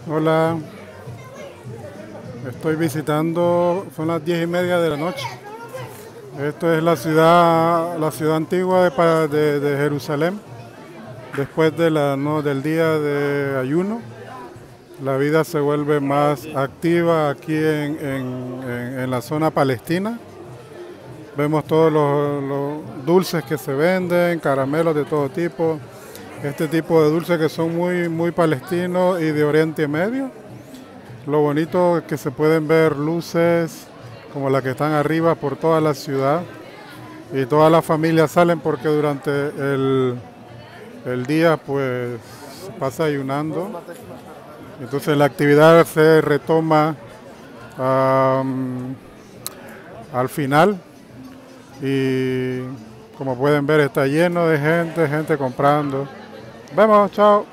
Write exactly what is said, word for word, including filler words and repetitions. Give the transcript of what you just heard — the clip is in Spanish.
Hola, estoy visitando, son las diez y media de la noche. Esto es la ciudad, la ciudad antigua de, Pa- de- de Jerusalén. Después de la, no, del día de ayuno, la vida se vuelve más activa aquí en, en- en- en la zona palestina. Vemos todos los, los dulces que se venden, caramelos de todo tipo. Este tipo de dulces que son muy, muy palestinos y de Oriente Medio. Lo bonito es que se pueden ver luces como las que están arriba por toda la ciudad y todas las familias salen porque durante el, el día pues se pasa ayunando. Entonces la actividad se retoma am, al final y como pueden ver está lleno de gente, gente comprando. Vemos, chao.